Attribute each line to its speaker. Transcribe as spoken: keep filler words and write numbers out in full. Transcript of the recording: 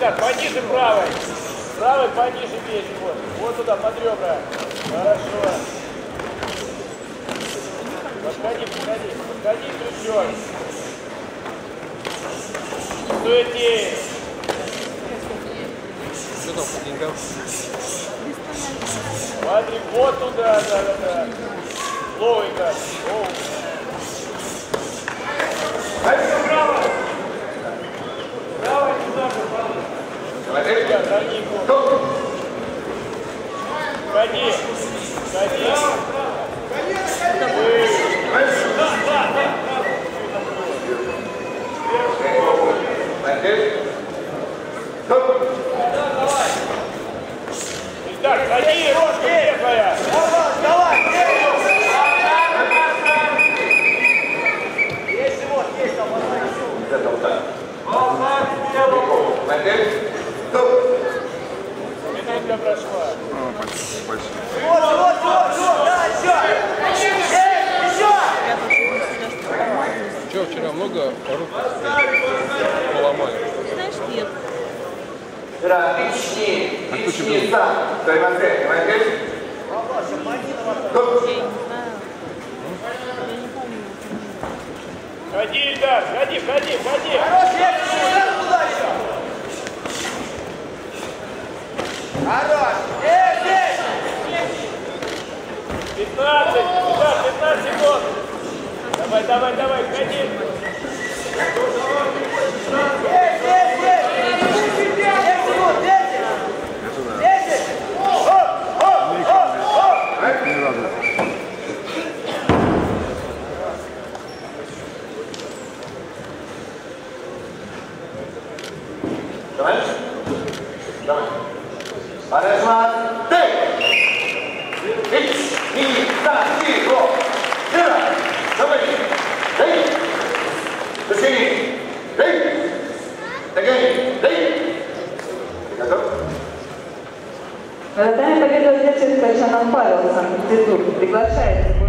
Speaker 1: Ильдар, пониже правой. Правой пониже бей. Вот, вот туда, под ребра. Хорошо. Подходи, подходи. Подходи, плечо. Суети.
Speaker 2: Что там, деньгам?
Speaker 1: Смотри, вот туда, да, да, да. Ловенько. Пойдем право. Право сюда, право. Ребят, ранее гол. Ходи. Ходи. Да, да, да. Ильдар, ходи, рожка где твоя? Давай, есть вот, есть там, это вот так. Минутка прошла. Вот, вот, вот, вот, да, еще! Еще!
Speaker 2: Че, вчера много рук поломали?
Speaker 3: Знаешь, нет.
Speaker 2: А кто чемпион?
Speaker 1: Ходи, Ильдар, ходи, ходи, ходи. Хорош! Эй, здесь! пятнадцать, Ильдар, пятнадцать секунд. Давай, давай, давай, ходи. Здесь, здесь, здесь! десять секунд, десять! десять! Оп, оп, оп, оп!
Speaker 2: Не надо.
Speaker 4: Давай. Давай. Арежман, ты! Икс, и, да, и, го! Сюда! Давай! Эй! Тащи! Эй! Тягай! Эй! Ты готов?
Speaker 5: Вратарь победу одержит Качанов Павел, Санкт-Петербург. Приглашается.